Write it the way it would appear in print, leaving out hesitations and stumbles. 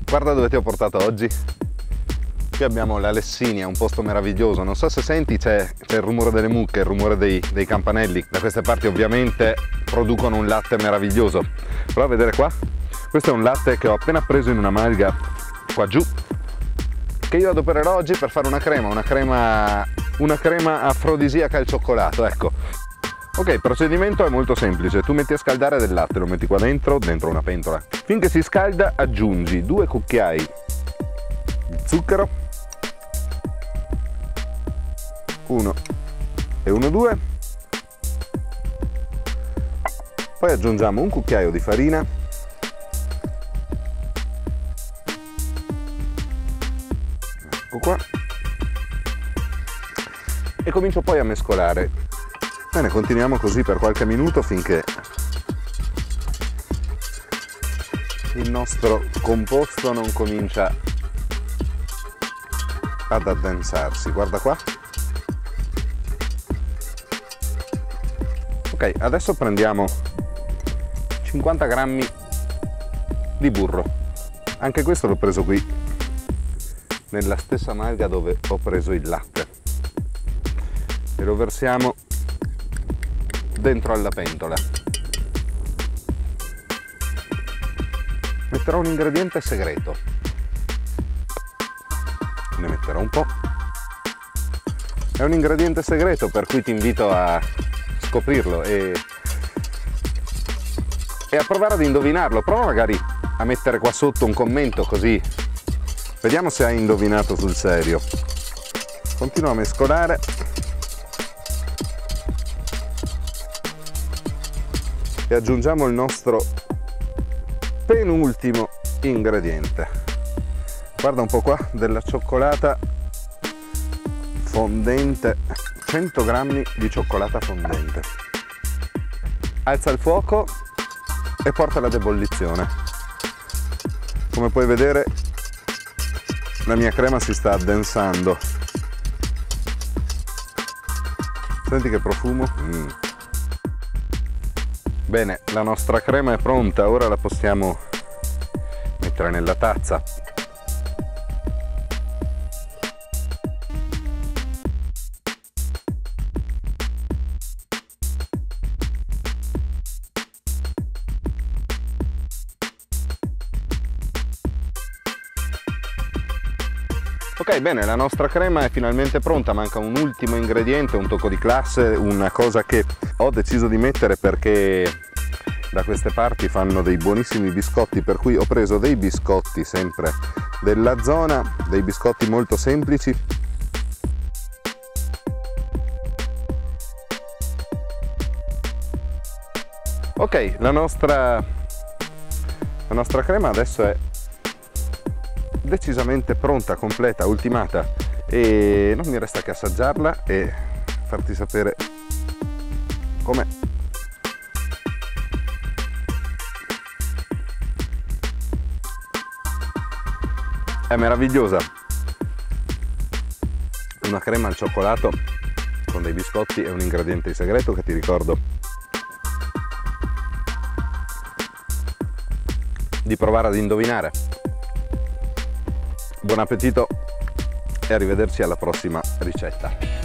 Guarda dove ti ho portato oggi. Qui abbiamo la Lessinia, un posto meraviglioso. Non so se senti, c'è il rumore delle mucche, il rumore dei campanelli. Da queste parti ovviamente producono un latte meraviglioso. Prova a vedere qua. Questo è un latte che ho appena preso in una malga qua giù, che io adopererò oggi per fare una crema afrodisiaca al cioccolato, ecco. Ok, il procedimento è molto semplice. Tu metti a scaldare del latte, lo metti qua dentro una pentola. Finché si scalda aggiungi 2 cucchiai di zucchero, 1 e 1, 2. Poi aggiungiamo un cucchiaio di farina, ecco qua, e comincio poi a mescolare. Bene, continuiamo così per qualche minuto finché il nostro composto non comincia ad addensarsi. Guarda qua. Ok, adesso prendiamo 50 grammi di burro. Anche questo l'ho preso qui, nella stessa malga dove ho preso il latte, e lo versiamo dentro alla pentola. Metterò un ingrediente segreto, ne metterò un po'. È un ingrediente segreto per cui ti invito a scoprirlo e a provare ad indovinarlo. Prova magari a mettere qua sotto un commento, così vediamo se hai indovinato sul serio. Continuo a mescolare. E aggiungiamo il nostro penultimo ingrediente. Guarda un po' qua, della cioccolata fondente, 100 grammi di cioccolata fondente. Alza il fuoco e portala ad ebollizione. Come puoi vedere, la mia crema si sta addensando. Senti che profumo? Bene, la nostra crema è pronta, ora la possiamo mettere nella tazza. Ok, bene, la nostra crema è finalmente pronta, manca un ultimo ingrediente, un tocco di classe, una cosa che ho deciso di mettere perché da queste parti fanno dei buonissimi biscotti, per cui ho preso dei biscotti sempre della zona, dei biscotti molto semplici. Ok, la nostra crema adesso è decisamente pronta, completa, ultimata, e non mi resta che assaggiarla e farti sapere com'è. È meravigliosa, una crema al cioccolato con dei biscotti è un ingrediente segreto che ti ricordo di provare ad indovinare. Buon appetito e arrivederci alla prossima ricetta.